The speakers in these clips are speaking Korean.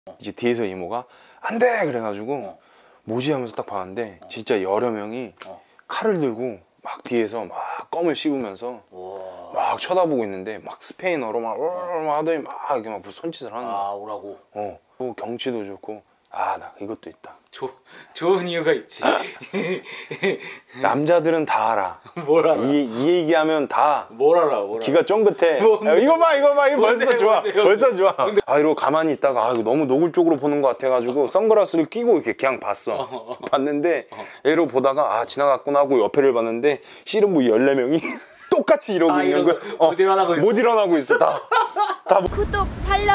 이제 뒤에서 이모가 안 돼! 그래가지고 뭐지 하면서 딱 봤는데 진짜 여러 명이 칼을 들고 막 뒤에서 막 껌을 씹으면서 막 쳐다보고 있는데 막 스페인어로 막 하더니 막 이렇게 막 손짓을 하는 거야. 아, 오라고. 또 경치도 좋고 나 이것도 있다. 좋은 이유가 있지. 남자들은 다 알아. 뭘 알아? 이 얘기하면 다 뭘 알아? 기가 쫑긋해. 뭔데? 이거 봐 이거 벌써 좋아. 뭔데? 벌써 좋아. 이러고 가만히 있다가 이거 너무 노골적으로 보는 것 같아가지고 선글라스를 끼고 이렇게 그냥 봤어. 봤는데 얘로 보다가 지나갔구나 하고 옆에를 봤는데 씨름 부 14명이 똑같이 이러고 있는 거야. 못 일어나고 있어. 다 구독, 팔로우.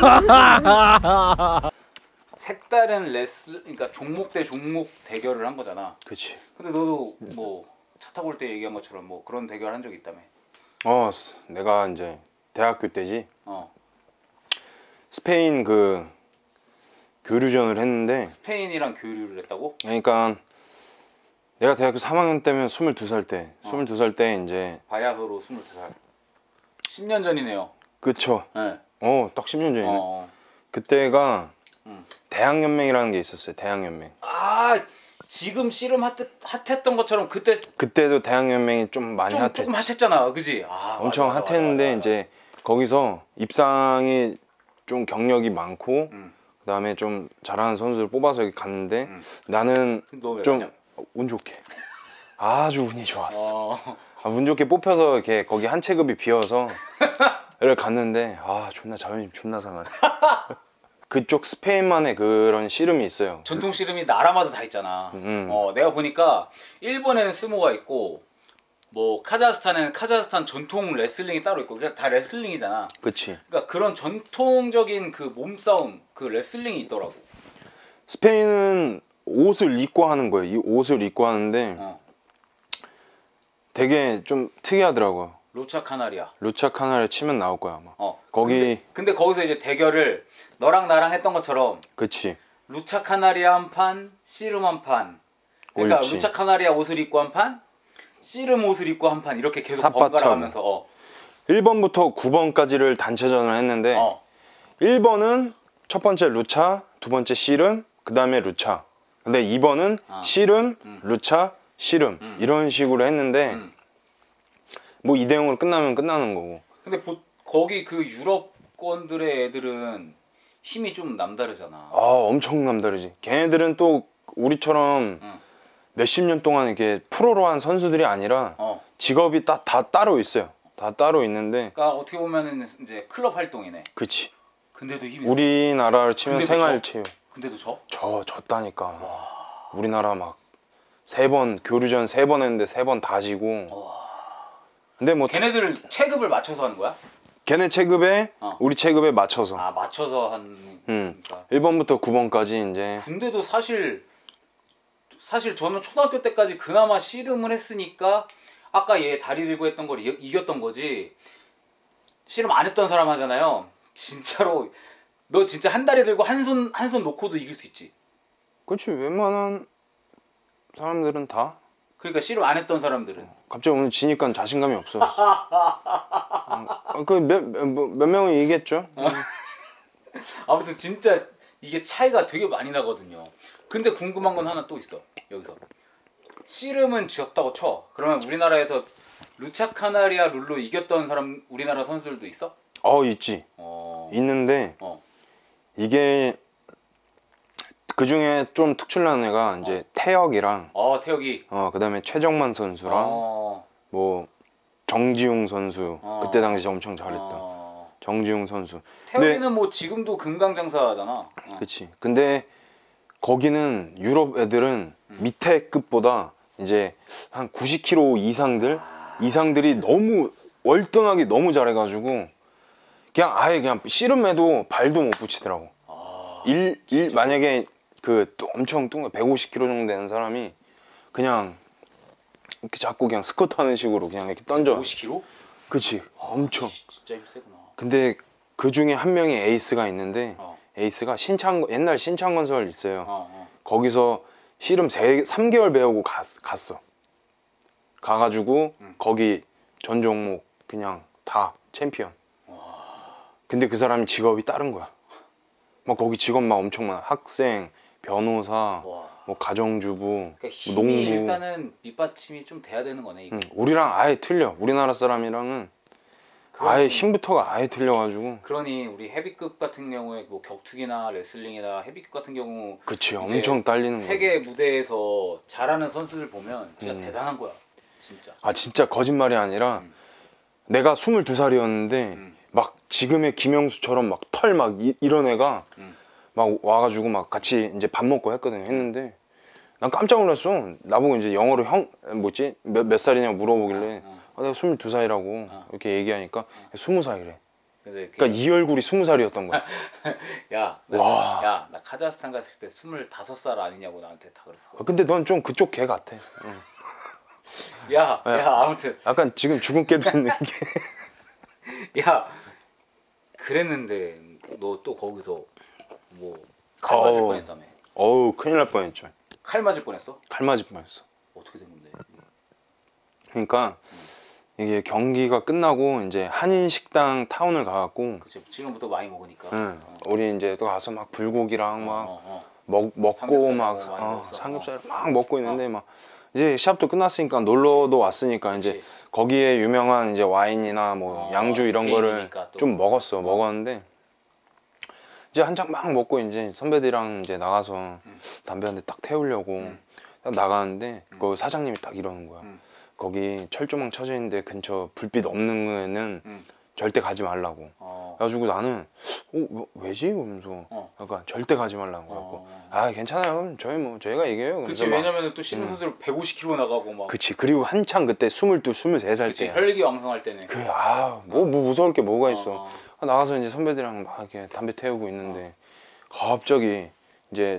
색다른 그러니까 종목 대 종목 대결을 한 거잖아. 그치. 근데 너도 뭐 차 타고 올 때 얘기한 것처럼 뭐 그런 대결 한 적 있다며. 내가 이제 대학교 때지. 어. 스페인 그 교류전을 했는데. 스페인이랑 교류를 했다고? 그러니까 내가 대학교 3학년 때면 22살 때 22살 때 이제 바야흐로 22살 10년 전이네요. 그쵸. 네. 딱 10년 전이네. 그때가 대학연맹이라는 게 있었어요. 대학연맹. 지금 씨름 핫했던 것처럼 그때도 대학연맹이 좀 많이 핫했지. 조금 핫했잖아, 그지? 엄청 맞아, 핫했는데 맞아. 이제 거기서 입상이 좀 경력이 많고 그다음에 좀 잘하는 선수를 뽑아서 여기 갔는데 나는 좀 운 좋게 아주 운이 좋았어. 운 좋게 뽑혀서 이렇게 거기 한 체급이 비어서 를 갔는데 존나 자존심 존나 상하네. 그쪽 스페인만의 그런 씨름이 있어요. 전통 씨름이 나라마다 다 있잖아. 내가 보니까 일본에는 스모가 있고 뭐 카자흐스탄에는 카자흐스탄 전통 레슬링이 따로 있고 그냥 다 레슬링이잖아. 그치. 그러니까 그런 전통적인 그 몸싸움 그 레슬링이 있더라고. 스페인은 옷을 입고 하는 거예요. 이 옷을 입고 하는데 되게 좀 특이하더라고요. 루차 카나리아 치면 나올 거야 아마. 거기 근데 거기서 이제 대결을 너랑 나랑 했던 것처럼. 그치. 루차 카나리아 한 판, 씨름 한 판. 그러니까 옳지. 루차 카나리아 옷을 입고 한 판, 씨름 옷을 입고 한 판 이렇게 계속 번갈아가면서 1번부터 9번까지를 단체전을 했는데 1번은 첫 번째 루차, 두 번째 씨름, 그 다음에 루차. 근데 2번은 씨름, 루차, 씨름 이런 식으로 했는데 뭐 2대0으로 끝나면 끝나는 거고. 근데 거기 그 유럽권들의 애들은 힘이 좀 남다르잖아. 엄청 남다르지. 걔네들은 또 우리처럼 몇십 년 동안 이렇게 프로로 한 선수들이 아니라 직업이 다 따로 있어요. 다 따로 있는데. 그러니까 어떻게 보면은 이제 클럽 활동이네. 그치. 근데도 힘이 우리나라로 치면 생활체육. 근데도 졌다니까. 와. 우리나라 막 3번 교류전 3번 했는데 3번 다 지고. 와. 근데 뭐 걔네들 체급을 맞춰서 하는 거야? 걔네 체급에 우리 체급에 맞춰서. 맞춰서 하는. 그러니까. 1번부터 9번까지 이제. 근데도 사실 저는 초등학교 때까지 그나마 씨름을 했으니까 아까 얘 다리 들고 했던 걸 이겼던 거지. 씨름 안 했던 사람 하잖아요. 진짜로 너 진짜 한 다리 들고 한 손 놓고도 이길 수 있지. 그렇지. 웬만한 사람들은 다. 그러니까 씨름 안 했던 사람들은. 갑자기 오늘 지니까 자신감이 없어졌어. 몇 명은 이겼죠. 아무튼 진짜 이게 차이가 되게 많이 나거든요. 근데 궁금한 건 하나 또 있어. 여기서 씨름은 졌다고 쳐. 그러면 우리나라에서 루차 카나리아 룰로 이겼던 사람 우리나라 선수들도 있어? 있지. 있는데 이게 그 중에 좀 특출난 애가 이제 태혁이랑 태혁이 그다음에 최정만 선수랑 뭐 정지웅 선수 그때 당시 엄청 잘했던 정지웅 선수. 태혁이는 뭐 지금도 금강장사잖아. 그치. 근데 거기는 유럽 애들은 밑에 급보다 이제 한 90kg 이상들이 너무 월등하게 너무 잘해가지고 그냥 아예 그냥 씨름해도 발도 못 붙이더라고. 만약에 그 엄청 150kg 정도 되는 사람이 그냥 이렇게 자꾸 그냥 스쿼트 하는 식으로 그냥 이렇게 던져. 50kg? 그치. 엄청. 진짜 힘세구나. 근데 그 중에 한 명이 에이스가 있는데 에이스가 옛날 신창건설 있어요. 거기서 씨름 3개월 배우고 갔어. 가가지고 거기 전 종목 그냥 다 챔피언. 근데 그 사람이 직업이 다른 거야. 막 거기 직업 막 엄청 많아. 학생, 변호사, 와. 뭐 가정주부, 그러니까 뭐 힘이 농부. 일단은 밑받침이 좀 돼야 되는 거네. 이게. 우리랑 아예 틀려. 우리나라 사람이랑은 아예 그러니- 힘부터가 아예 틀려가지고. 그러니 우리 헤비급 같은 경우에 뭐 격투기나 레슬링이나 헤비급 같은 경우 그치, 이제 엄청 딸리는 거야. 세계 무대에서 잘하는 선수들 보면 진짜 대단한 거야. 진짜. 아 진짜 거짓말이 아니라 음. 내가 22살이었는데 음. 막 지금의 김영수처럼 막 털 막 이런 애가 음. 막 와가지고 막 같이 이제 밥 먹고 했거든. 했는데 난 깜짝 놀랐어. 나보고 이제 영어로 형 뭐지 몇 살이냐고 물어보길래 아, 내가 22살이라고 이렇게 얘기하니까 20살이래. 근데 그러니까 이 얼굴이 20살이었던 거야. 야, 와. 야, 나 카자흐스탄 갔을 때 25살 아니냐고 나한테 다 그랬어. 아, 근데 넌 좀 그쪽 개 같아. 응. 야, 아무튼, 약간 지금 죽은 깨도 있는 게. 야, 그랬는데 너 또 거기서 뭐 칼 맞을 어우. 뻔했다며. 어우 큰일 날 뻔했죠. 칼 맞을 뻔했어? 칼 맞을 뻔했어. 어떻게 된 건데? 그러니까 이게 경기가 끝나고 이제 한인 식당 타운을 가갖고 그치, 지금부터 많이 먹으니까. 응, 우리 이제 또 가서 막 불고기랑 막 어. 먹고 삼겹살 막 먹고 많이 먹었어. 삼겹살 막 먹고 있는데 막 이제 시합도 끝났으니까 놀러도 왔으니까 이제 그치. 거기에 유명한 이제 와인이나 뭐 양주 이런 거를 스페인이니까 또. 좀 먹었는데 이제 한 잔 막 먹고 이제 선배들이랑 이제 나가서 담배 한 대 딱 태우려고 딱 나가는데 그 사장님이 딱 이러는 거야. 거기 철조망 쳐져 있는데 근처 불빛 없는 거에는 절대 가지 말라고. 그래가지고 나는 왜지? 그러면서 약간 절대 가지 말라고 하고 아 괜찮아요. 저희가 이겨요. 그치, 그래서 막 왜냐면 또 씨름 선수를 150kg 나가고 막. 그치. 그리고 한창 그때 22, 23살 그치, 때야. 혈기왕성할 때네. 뭐 무서울 게 뭐가 있어. 어. 나가서 이제 선배들이랑 막 이렇게 담배 태우고 있는데 갑자기 이제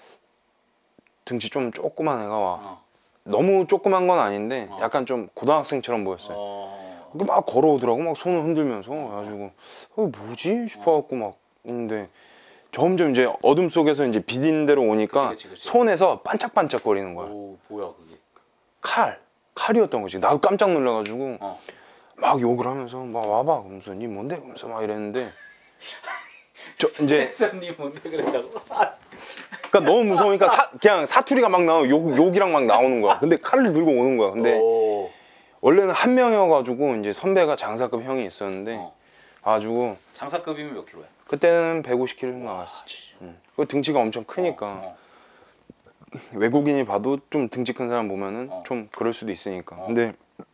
등치 좀 조그만 애가 와. 너무 조그만 건 아닌데 약간 좀 고등학생처럼 보였어요. 막 걸어오더라고. 막 손을 흔들면서. 그래가지고 뭐지 싶어갖고 막 있는데 점점 이제 어둠 속에서 이제 비딘 대로 오니까 그치. 손에서 반짝반짝 거리는 거야. 오, 뭐야 그게. 칼이었던 거지. 나도 깜짝 놀라가지고 어. 막 욕을 하면서 막 와봐 그러면서 니 뭔데 그러면서 막 이랬는데 저 이제 햇사님 뭔데 그랬다고? 그러니까 너무 무서우니까 그냥 사투리가 막 나오고 욕이랑 막 나오는 거야. 근데 칼을 들고 오는 거야. 근데 오. 원래는 한 명이어가지고 이제 선배가 장사급 형이 있었는데 가지고 장사급이면 몇 킬로야? 그때는 150kg 정도 나갔었지. 그 등치가 엄청 크니까 외국인이 봐도 좀 등치 큰 사람 보면은 좀 그럴 수도 있으니까. 근데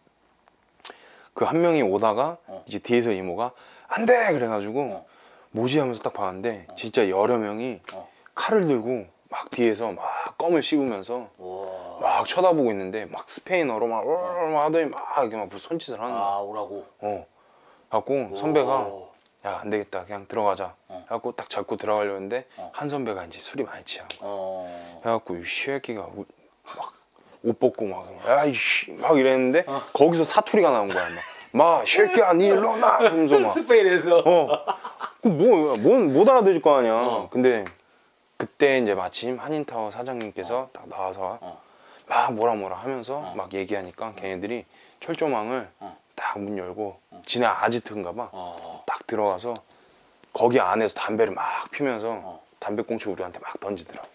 그 한 명이 오다가 이제 뒤에서 이모가 안 돼! 그래가지고 뭐지 하면서 딱 봤는데 진짜 여러 명이 칼을 들고 막 뒤에서 막 껌을 씹으면서 우와. 막 쳐다보고 있는데 막 스페인어로 막 하더니 막 이렇게 막 손짓을 하는 거야. 아, 오라고. 갖고 선배가 오. 야 안 되겠다 그냥 들어가자. 해갖고 딱 잡고 들어가려고 했는데 한 선배가 이제 술이 많이 취한 거야. 해갖고 이 새끼가 막 옷 벗고 막 야이씨 막 이랬는데 거기서 사투리가 나온 거야. 막 새끼야 니 일로 와 그러면서 막 스페인에서. 못 알아들을 거 아니야. 근데 그때 이제 마침 한인타워 사장님께서 딱 나와서 막 뭐라 하면서 막 얘기하니까 걔네들이 철조망을 딱 문 열고 지네 아지트인가 봐. 딱 들어가서 거기 안에서 담배를 막 피면서 담배꽁초 우리한테 막 던지더라고.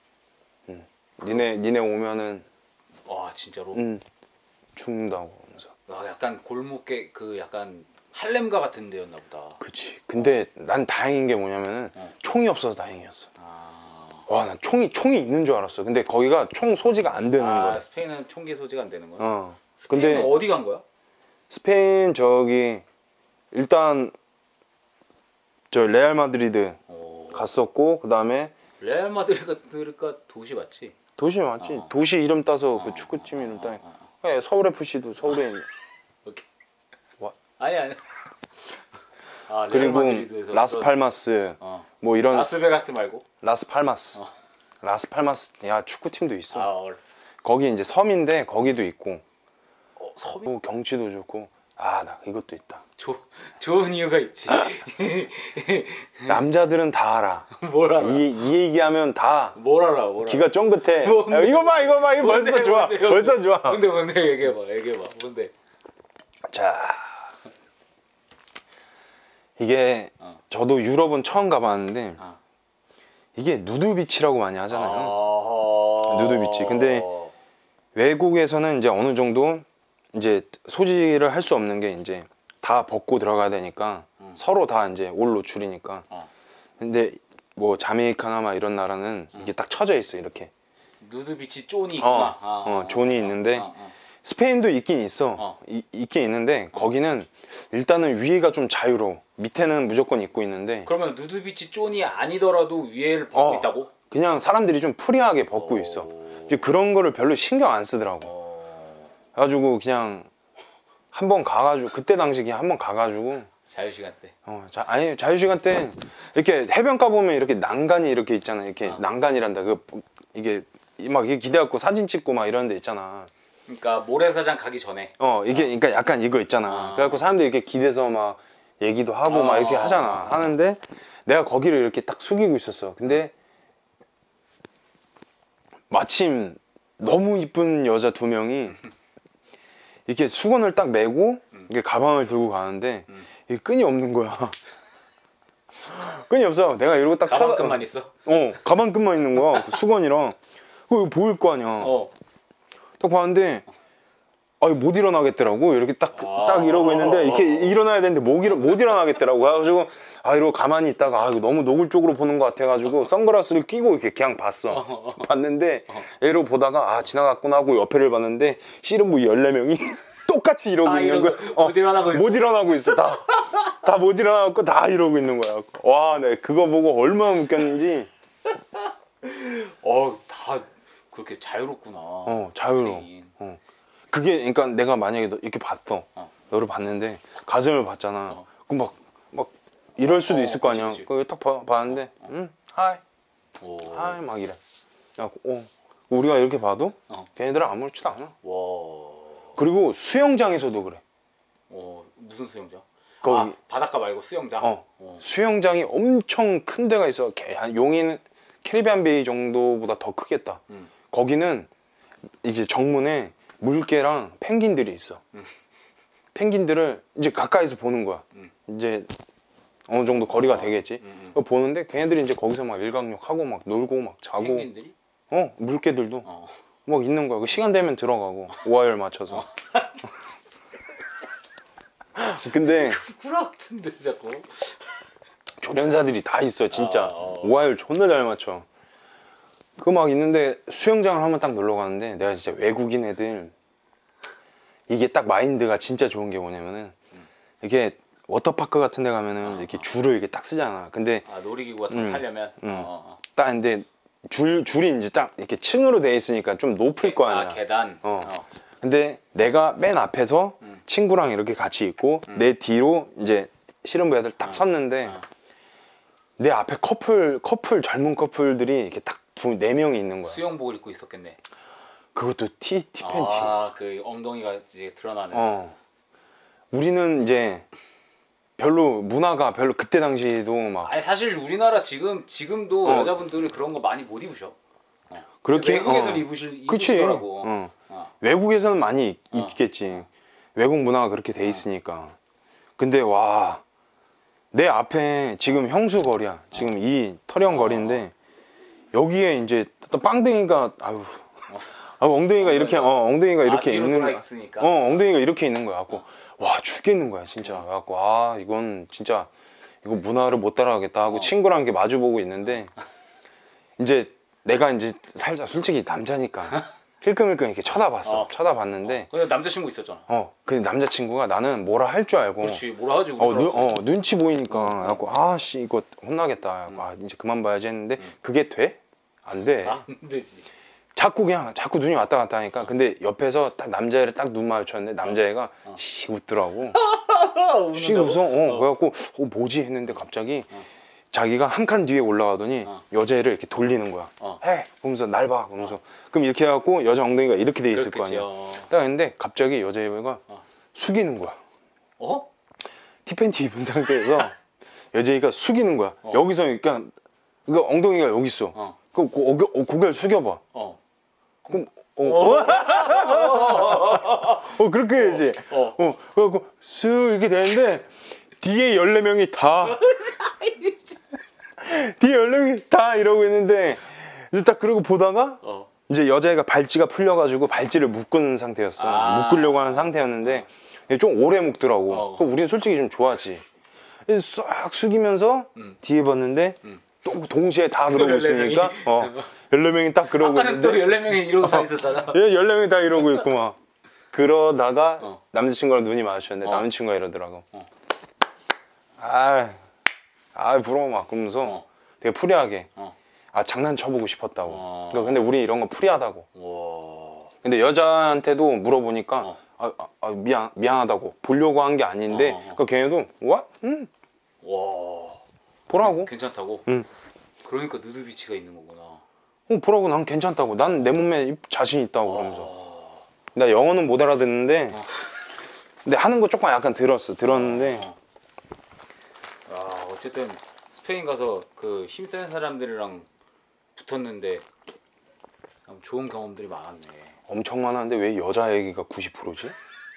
니네 오면은 와, 진짜로. 죽는다고 하면서. 아, 약간 골목에 그 약간 할렘가 같은 데였나 보다. 그치. 근데 난 다행인 게 뭐냐면은 총이 없어서 다행이었어. 와, 난 총이 있는 줄 알았어. 근데 거기가 총 소지가 안 되는 거야. 스페인은 총기 소지가 안 되는 거야? 근데 스페인은 어디 간 거야? 스페인 저기 일단 저 레알 마드리드 갔었고 그다음에 레알 마드리드가 도시 맞지? 도시 맞지? 도시 이름 따서 그 축구팀 이름 따. 서울 FC도 서울에 있는. 오케이. 와. 아니. 아, 레알 그리고 마드리드에서 라스팔마스 뭐 이런 라스베가스 말고? 라스팔마스. 라스팔마스 야 축구팀도 있어. 아, 알았어. 거기 이제 섬인데 거기도 있고. 섬이 또 경치도 좋고. 아, 나 이것도 있다. 좋은 이유가 있지. 남자들은 다 알아. 뭘 알아? 이 얘기하면 다 뭘 알아? 귀가 쫑긋해. 뭔데? 야, 이거 봐, 이거 벌써 뭔데, 좋아. 뭔데, 벌써 좋아. 뭔데 얘기해봐. 뭔데? 자, 이게 저도 유럽은 처음 가봤는데 이게 누드비치라고 많이 하잖아요. 아... 누드비치. 근데 외국에서는 이제 어느 정도 이제 소지를 할 수 없는 게 이제 다 벗고 들어가야 되니까 서로 다 이제 올 노출이니까. 근데 뭐 자메이카나 막 이런 나라는 이게 딱 쳐져 있어 이렇게. 누드비치 존이 있구나. 존이 있는데 스페인도 있긴 있어. 있긴 있는데 거기는 일단은 위에가 좀 자유로워. 밑에는 무조건 입고 있는데. 그러면 누드비치 존이 아니더라도 위에를 벗고 있다고? 그냥 사람들이 좀 프리하게 벗고 있어. 이제 그런 거를 별로 신경 안 쓰더라고. 그래가지고 그냥 한번 가가지고 그때 당시 그냥 한번 가가지고 자유시간 때. 아니 자유시간 때 이렇게 해변가 보면 이렇게 난간이 이렇게 있잖아. 이렇게 난간이란다. 이게 막 이게 기대갖고 사진 찍고 막 이런 데 있잖아. 그러니까 모래사장 가기 전에. 이게 그러니까 약간 이거 있잖아. 그래갖고 사람들이 이렇게 기대서 막 얘기도 하고 막 이렇게 하잖아. 하는데 내가 거기를 이렇게 딱 숙이고 있었어. 근데 마침 너무 이쁜 여자 2명이 이렇게 수건을 딱 메고 이게 가방을 들고 가는데 이게 끈이 없는 거야. 끈이 없어. 내가 이러고 딱 가방끈만 있어? 가방끈만 있는 거야. 그 수건이랑. 그거 보일 거 아니야. 딱 봤는데 못 일어나겠더라고. 이렇게 딱 이러고 있는데 이렇게 일어나야 되는데 못 일어나겠더라고. 그래가지고 이러고 가만히 있다가 이거 너무 노골적으로 보는 것 같아가지고 선글라스를 끼고 이렇게 그냥 봤어. 봤는데 이러고 보다가 지나갔구나 하고 옆에를 봤는데 씨름부 14명이 똑같이 이러고 있는 거야. 못 일어나고 있어. 다 못 일어나고 다 이러고 있는 거야. 와, 내가 그거 보고 얼마나 웃겼는지. 다 그렇게 자유롭구나. 자유로워. 그게 그러니까 내가 만약에 이렇게 봤어. 너를 봤는데 가슴을 봤잖아. 그럼 막 이럴 수도 있을 거 아니야. 그걸 딱 봤는데 하이 막 이래. 우리가 이렇게 봐도 걔네들은 아무렇지도 않아. 그리고 수영장에서도 그래. 무슨 수영장? 거기 바닷가 말고 수영장? 수영장이 엄청 큰 데가 있어. 용인 캐리비안 베이 정도보다 더 크겠다. 거기는 이제 정문에 물개랑 펭귄들이 있어. 펭귄들을 이제 가까이서 보는 거야. 이제 어느 정도 거리가 되겠지. 보는데 걔네들이 이제 거기서 막 일광욕하고 막 놀고 막 자고. 펭귄들이? 물개들도 막 있는 거야. 그 시간 되면 들어가고 5화열 맞춰서. 근데 구라 같은데 자꾸. 조련사들이 다 있어 진짜. 5화열 존나 잘 맞춰. 그 막 있는데 수영장을 한번 딱 놀러 가는데 내가 진짜 외국인 애들 이게 딱 마인드가 진짜 좋은 게 뭐냐면은 이게 워터파크 같은 데 가면은 이렇게 줄을 이렇게 딱 쓰잖아. 근데 놀이기구 같은 거 타려면 딱 근데 줄이 이제 딱 이렇게 층으로 돼 있으니까 좀 높을 거 아니야. 계단. 근데 내가 맨 앞에서 친구랑 이렇게 같이 있고 내 뒤로 이제 씨름부 애들 딱 섰는데 내 앞에 젊은 커플들이 이렇게 딱 4명이 있는 거야. 수영복을 입고 있었겠네. 그것도 티 팬티. 그 엉덩이가 이제 드러나는. 우리는 이제 별로 문화가 별로 그때 당시에도 막. 아니 사실 우리나라 지금도 여자분들이 그런 거 많이 못 입으셔. 그렇게 외국에서는 입으시더라고. 외국에서는 많이 입겠지. 외국 문화가 그렇게 돼 있으니까. 근데 와, 내 앞에 지금 형수 거리야. 지금 이 터령 거리인데 여기에 이제 또 빵댕이가 엉덩이가 이렇게 엉덩이가 이렇게 있는 거야. 엉덩이가 이렇게 있는 거야. 갖고 와 죽겠는 거야 진짜. 갖고 이건 진짜 이거 문화를 못 따라가겠다 하고 친구랑 이렇게 마주보고 있는데 이제 내가 이제 살짝 솔직히 남자니까 힐끔힐끔 이렇게 쳐다봤어. 쳐다봤는데 근데 남자친구 있었잖아. 그 남자친구가 나는 뭐라 할 줄 알고. 그렇지 뭐라 하지. 눈치 보이니까 갖고 씨 이거 혼나겠다. 이제 그만 봐야지 했는데 그게 돼? 안 돼. 안 되지. 자꾸 눈이 왔다 갔다 하니까. 근데 옆에서 딱 남자애를 딱 눈 마주쳤는데 남자애가 씨 웃더라고. 씨 웃어. 그래갖고 뭐지 했는데 갑자기 자기가 한 칸 뒤에 올라가더니 여자애를 이렇게 돌리는 거야. 해! 그러면서 날 봐. 그러면서 그럼 이렇게 해갖고 여자 엉덩이가 이렇게 돼 있을 거 아니야. 딱 했는데 갑자기 여자애가 숙이는 거야. 티팬티 입은 상태에서 여자애가 숙이는 거야. 여기서 그러니까 엉덩이가 여기 있어. 그럼 고개를 숙여봐. 그럼 그렇게 해야지. 그래갖고 쓱 이렇게 되는데 뒤에 14명이 다 뒤에 14명이 다 이러고 있는데 이제 딱 그러고 보다가 이제 여자애가 발찌가 풀려가지고 발찌를 묶은 상태였어. 묶으려고 하는 상태였는데 좀 오래 묶더라고. 그럼 우리는 솔직히 좀 좋아하지. 그래서 싹 숙이면서 뒤에 봤는데 또 동시에 다 그러고 있으니까 14명이 딱 그러고 아까는 또 있는데 14명이 이러고 다 있었잖아. 14명이 다 이러고 있고 막 그러다가 남자친구랑 눈이 마주쳤는데 남자친구가 이러더라고. 부러워 막 그러면서 되게 프리하게 장난쳐보고 싶었다고. 그러니까 근데 우리 이런 거 프리하다고. 근데 여자한테도 물어보니까 미안하다고 보려고 한 게 아닌데 그러니까 걔네도 와? 보라고. 괜찮다고? 그러니까 누드비치가 있는 거구나. 보라고. 난 괜찮다고. 난 내 몸에 자신 있다고 그러면서. 나 영어는 못 알아듣는데 근데 하는 거 조금 약간 들었는데 어쨌든 스페인 가서 그 힘센 사람들이랑 붙었는데 좋은 경험들이 많았네. 엄청 많았는데 왜 여자 얘기가 90%지?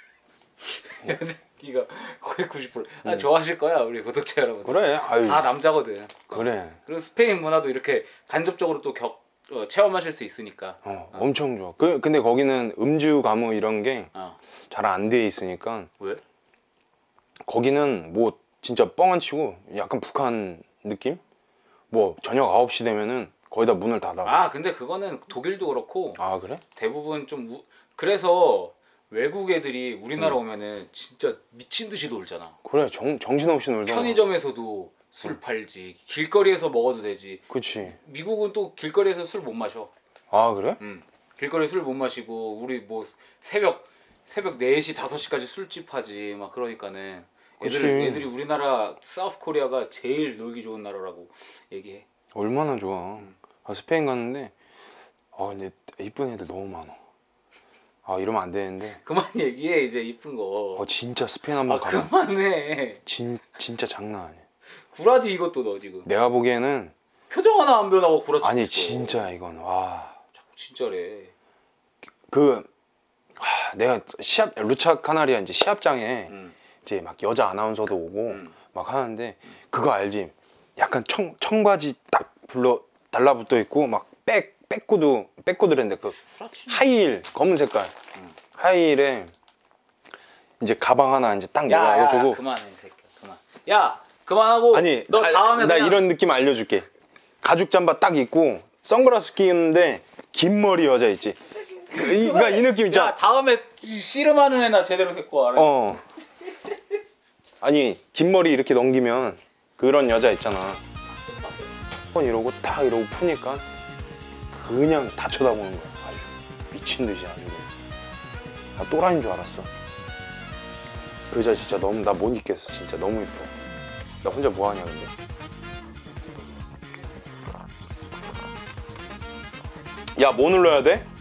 여자기가 거의 90%. 좋아하실 거야 우리 구독자 여러분. 그래. 다 남자거든. 그래. 그리고 스페인 문화도 이렇게 간접적으로 또 체험하실 수 있으니까. 엄청 좋아. 근데 거기는 음주 가무 이런 게 잘 안 돼 있으니까. 왜? 거기는 뭐 진짜 뻥 안 치고 약간 북한 느낌? 뭐 저녁 9시 되면은 거의 다 문을 닫아. 근데 그거는 독일도 그렇고. 그래? 대부분 좀 그래서 외국 애들이 우리나라 오면은 진짜 미친 듯이 놀잖아. 그래. 정신없이 놀잖아. 편의점에서도 술 팔지, 길거리에서 먹어도 되지. 그치. 미국은 또 길거리에서 술 못 마셔. 그래? 길거리에 술 못 마시고 우리 뭐 새벽 4시 5시까지 술집 하지 막. 그러니까는 애들이 우리나라 사우스 코리아가 제일 놀기 좋은 나라라고 얘기해. 얼마나 좋아. 스페인 갔는데 근데 이쁜 애들 너무 많아. 이러면 안 되는데. 그만 얘기해 이제 이쁜 거. 진짜 스페인 한번 가봐. 그만해. 진짜 장난 아니야. 구라지 이것도 너 지금. 내가 보기에는 표정 하나 안 변하고 구라치. 아니 진짜 이건 진짜래. 내가 루차 카나리아 이제 시합장에 이제 막 여자 아나운서도 오고 막 하는데 그거 알지? 약간 청바지 딱 달라붙어 있고 막 백구드랜데 그 하이힐 검은 색깔 하이힐에 이제 가방 하나 이제 딱 내가지고. 그만해 이 새끼야 그만. 야 그만하고. 아니 너 다음에 나 그냥... 이런 느낌 알려줄게. 가죽 잠바 딱 입고 선글라스 끼는데 긴 머리 여자 있지. 그러니까 이 느낌 있잖아. 야 다음에 씨름하는 애나 제대로 데리고 와라. 아니 긴 머리 이렇게 넘기면 그런 여자 있잖아. 이러고 딱 이러고 푸니까 그냥 다 쳐다보는 거야. 아주 미친 듯이 아주. 나 또라이인 줄 알았어. 그 여자 진짜 너무 나 못 잊겠어. 진짜 너무 이뻐. 나 혼자 뭐 하냐 근데. 야 뭐 눌러야 돼?